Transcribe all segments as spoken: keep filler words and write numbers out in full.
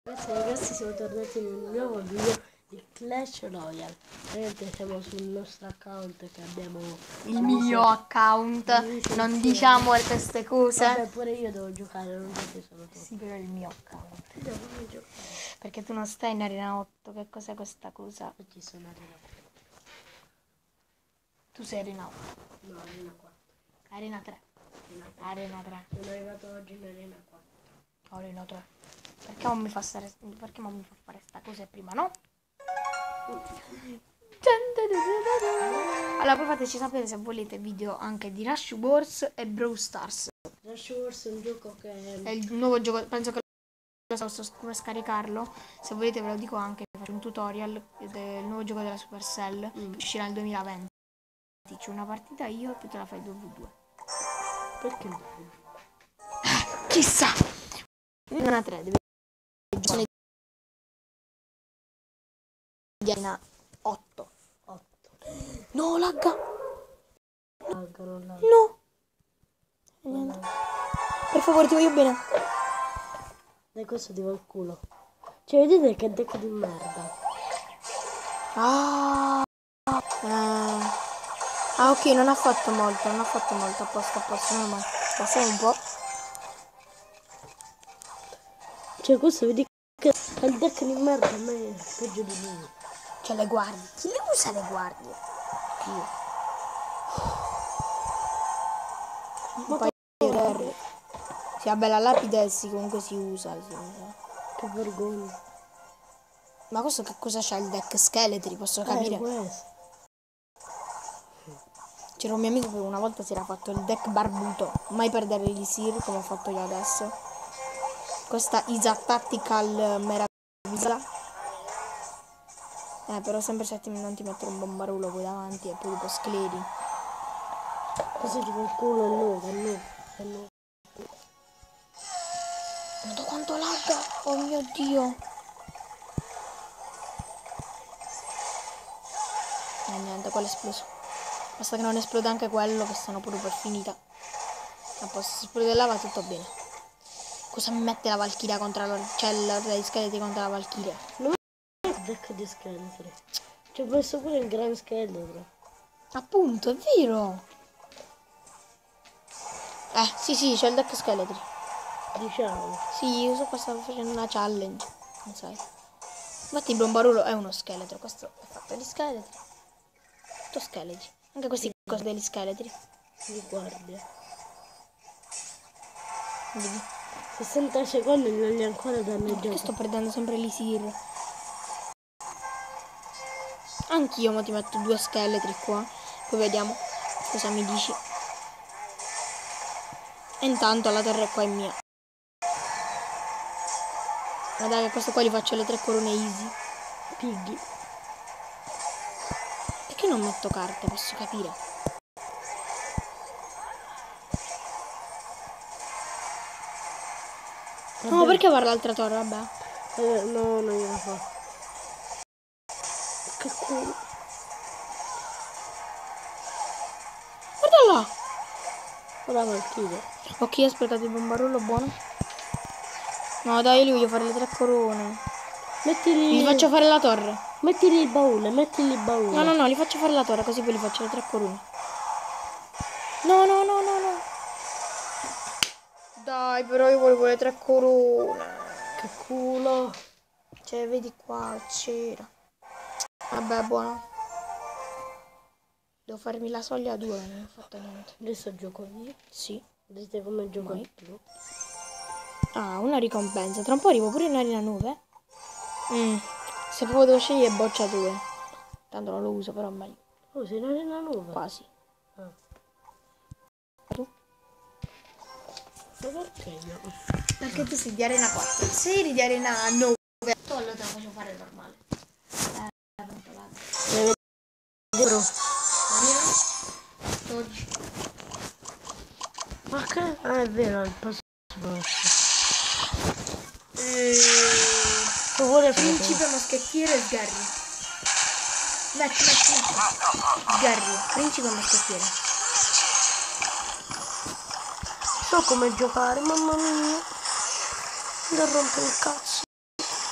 Grazie ragazzi, siamo tornati in un nuovo video di Clash Royale. Ovviamente siamo sul nostro account che abbiamo il mio account, non diciamo queste cose. Vabbè, pure io devo giocare, non so se sono tu. Sì, però è il mio account. Devo giocare. Perché tu non stai in arena otto, che cos'è questa cosa? Oggi sono arena quattro. Tu sei arena otto. No, arena quattro. Arena tre. Arena quattro. Arena tre. Sono arrivato oggi in arena quattro. Arena tre. Perché non mi fa stare, perché non mi fa fare sta cosa prima, no? Allora poi fateci sapere se volete video anche di Rush Wars e Brawl Stars. Rush Wars è un gioco che è il nuovo gioco, penso che lo so come scaricarlo. Se volete ve lo dico anche, faccio un tutorial del nuovo gioco della Supercell mm. che uscirà nel duemilaventi. C'è una partita io e poi te la fai due vu due. Perché no? Chissà. Una tre deve essere di arena otto. otto. No, lagga. Lagga, non lagga. No. Non lagga. Per favore, ti voglio bene. Dai, questo ti va il culo. Cioè, vedete che deck di merda. Ah. Eh. Ah, ok, non ha fatto molto, non ha fatto molto, a posto, a posto, no, ma passiamo un po'. Cioè, questo vedi che il deck di merda a me è peggio di lui. Cioè, le guardie. Chi le usa le guardie? Io. Un paio di R. Sì, vabbè, la lapidessi comunque si usa. Sì. Che vergogna. Ma questo che cosa c'ha il deck scheletri, posso capire? Eh, C'era un mio amico che una volta si era fatto il deck barbuto. Mai perdere l'Isir come ho fatto io adesso. Questa Isa Tactical meravigliosa. Eh, però sempre se non ti mettere un bombarulo poi davanti e poi dopo scleri. Questo ti fa il culo a noi, a noi, a noi. Guarda quanto lagga! Oh mio Dio! E eh, niente, quello è esploso. Basta che non esplode anche quello, che stanno pure per finita. A posto, se esplode là va tutto bene. Cosa mi mette la Valchiria contro la... cioè l'ordine di scheletri contro la Valchiria? Non è il deck di scheletri. Ci ho messo pure il gran scheletro. Appunto, è vero! Eh, sì, sì, c'è il deck scheletri. Diciamo. Sì, io so qua stavo facendo una challenge. Non sai. Infatti il bombarulo è uno scheletro. Questo è fatto di scheletri. Tutto scheletri. Anche questi sì. Cose degli scheletri. Di guardia. Vedi? sessanta secondi non li ancora danneggiato. Perché sto perdendo sempre l'Isir? Anch'io mo ti metto due scheletri qua. Poi vediamo cosa mi dici. E intanto la torre qua è mia. Guarda che questo qua gli faccio le tre corone easy. Piggy. Perché non metto carte? Posso capire. Vabbè. No, perché fare l'altra torre? Vabbè. Eh, no, non gliela fa. Che culo. Guarda là. Ora Valchiria. Ok, ho sprecato il bombarullo buono. No, dai, io voglio fare le tre corone. Mettili... Gli faccio fare la torre. Mettili il baule, mettili il baule. No, no, no, gli faccio fare la torre, così poi gli faccio le tre corone. No, no, no, no, no. Dai, però io volevo le tre corone. Che culo. Cioè, vedi qua, c'era. Vabbè, buono. Devo farmi la soglia due, non ho fatto niente. Adesso gioco io? Sì. Vedete come gioco Vai. io? Ah, una ricompensa. Tra un po' arrivo pure in arena nove. Mm. Se proprio devo scegliere boccia due. Tanto non lo uso, però è meglio. Oh, sei in arena nove? Quasi. Ah. Tu? Ma perché io? Perché tu sei di arena quattro. Se eri di arena nove. Allora te la faccio fare normale. Eh, Vero? dodici. Ma che? Ah, è vero, il passo Eh, vuole Principe, moschettiere e Sgarri. Metti, metti, metti. Sgarri, principe e moschettiere. So come giocare, mamma mia. Mi rompo il cazzo.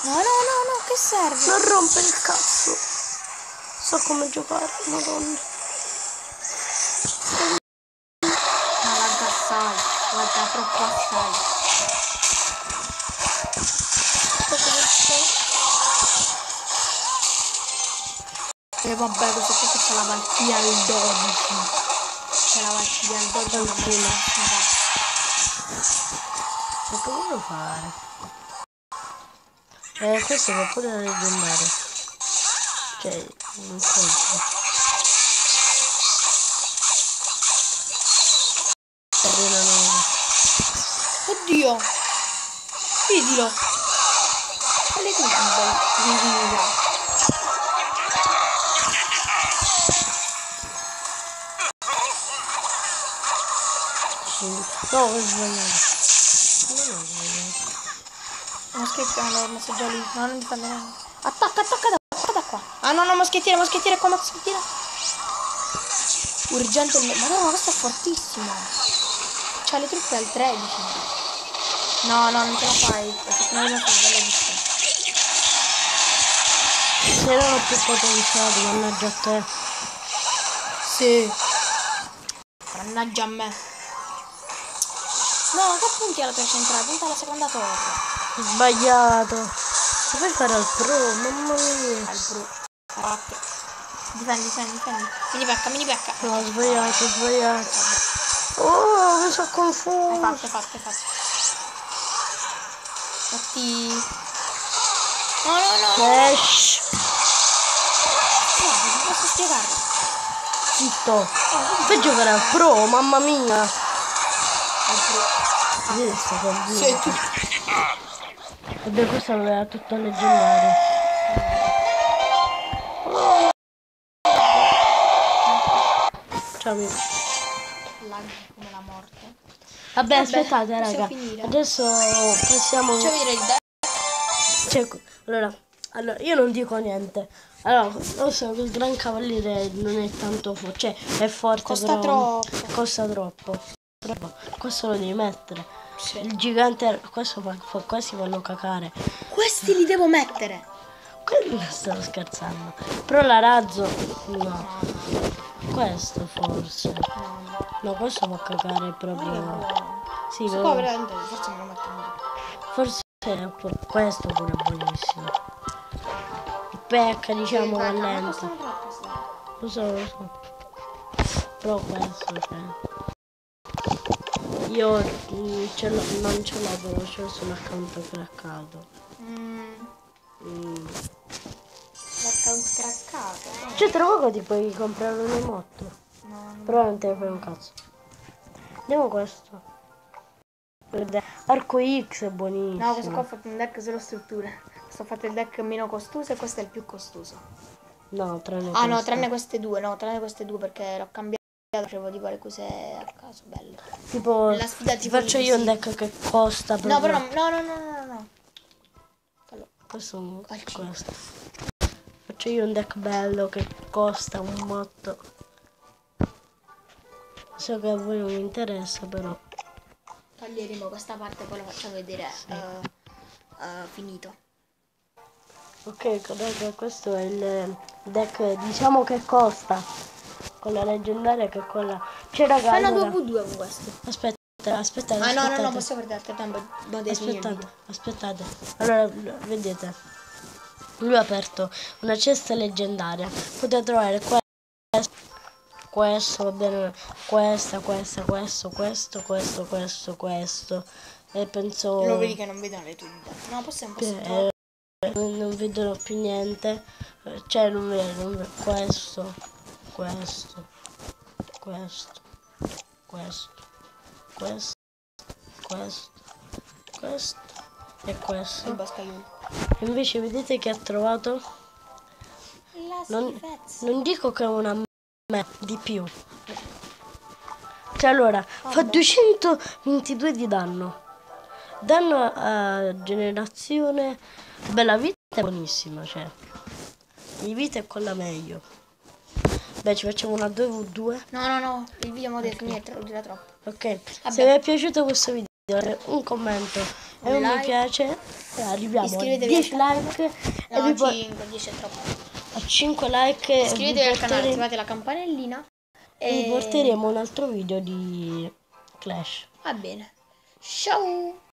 No, no, no, no, che serve? Non rompe il cazzo. So come giocare, madonna. Ma lagga assai, lagga troppo assai. E vabbè, questo qua c'è la Valchiria al dodici. C'è la Valchiria al dodici, una massima. Ma che vuoi fare? Eh, questo va pure a leggendario. Cioè, non conto. Arena nuova. Oddio! Vedilo! Quale che bel vivida! No, ho sbagliato. Non ho sbagliato. Moschettiere, no, messo già lì. No, non ti fa niente. Attacca, attacca da, attacca da qua. Ah no, no, moschettiere, moschettiere qua, moschettiere. Urgente il... Madonna, questo è fortissimo. C'ha le truppe al tredici. No, no, non ce la fai. Perché non lo so, ve l'ho visto. Se erano più potenziati, mannaggia a te. Sì. Mannaggia a me. No, che punti alla tua centrale? Punta alla seconda torre. Sbagliato. Che vuoi fare al pro? Mamma mia. Al pro. Carattere. Difendi, difendi, difendi. Mini pecca, mini pecca. No, ho sbagliato, ho sbagliato. Oh, mi sono confuso. Hai fatto, hai fatto, hai fatto. Fatti. No, no, no, no. Esh. No, non posso spiegarlo. Zitto. Fai giocare al pro, mamma mia. Al pro. Visto che Sei tu. vabbè, questo aveva tutto leggendario. Ciao amico. Lag come la morte. Vabbè, Vabbè, aspettate possiamo raga. finire. Adesso possiamo. Facciamo vedere il deck. Cioè, allora, allora, io non dico niente. Allora, lo so che il Gran Cavaliere non è tanto forte, cioè è forte, Costa però troppo. costa troppo. Troppo. Questo lo devi mettere. Sì. Il gigante, questo fa, fa, questi fanno cacare. Questi li devo mettere. Quello stavo scherzando. Però la razzo, no. No, no, Questo forse. no, no. No, questo fa cacare Guarda che proprio. buono. Sì, Questo però qua veramente, forse me lo metto in giro. forse è pu- questo pure è buonissimo. Il pecca, diciamo, va Ma lento. costano troppo, sta. Lo so, lo so. Però questo, cioè. Io mm, ce l'ho, non ce l'ho, però ce l'ho sull'account craccato. Mm, Mm. l'account craccato. No, Cioè, tra poco ti puoi comprare un emote. no, no. Però non te ne fai un cazzo. Andiamo questo. Guarda, Arco X è buonissimo. No, questo qua ho fatto un deck solo strutture. Questo ho fatto il deck meno costoso e questo è il più costoso. No, tranne Ah no, questo. tranne queste due, no, tranne queste due perché l'ho cambiato. Facevo tipo le cose a caso, bello. Tipo, La sfida ti tipo faccio di io un sì. deck che costa proprio. No, però no, no, no, no, no, no. Fallo. Questo, Al questo. Faccio io un deck bello che costa un botto. So che a voi non mi interessa, però. Toglieremo questa parte, poi la facciamo vedere eh, eh, finito. Ok, raga, questo è il deck, diciamo che costa. Con la leggendaria che è quella. Cioè, raga, Fai una allora, due vu due con questo. aspetta, aspettate, Ah no, aspettate. no, no, possiamo vedere altrettanto. No, devi finire il Aspettate, video. aspettate. Allora, vedete. Lui ha aperto una cesta leggendaria. Potete trovare questo, questo, va bene, questa, questa, questo, questo, questo, questo, questo. E penso Lo vedi che non vedono le tue dita. No, possiamo, che possiamo. eh, non vedono più niente. Eh, Cioè, non vedo, non vedo. Questo, questo, questo, questo, questo, questo, questo e Il questo. boscaiolo. Invece vedete che ha trovato? La Non, schifezza. non dico che è una me di più. Cioè allora, fa Vabbè. duecentoventidue di danno. Danno a generazione. Bella vita è buonissima, cioè. Di vita è quella meglio. Beh, ci facciamo una due vu due. No, no, no, il video mo deve finire, tra- dura troppo. Ok. Vabbè. Se vi è piaciuto questo video, lasciate un commento e un mi like. piace. E arriviamo a Iscrivetevi dieci al like e No, vi po- cinque, dieci è troppo. a cinque like e vi, Iscrivetevi al canale, portere- attivate la campanellina. e vi porteremo un altro video di Clash. Va bene. Ciao!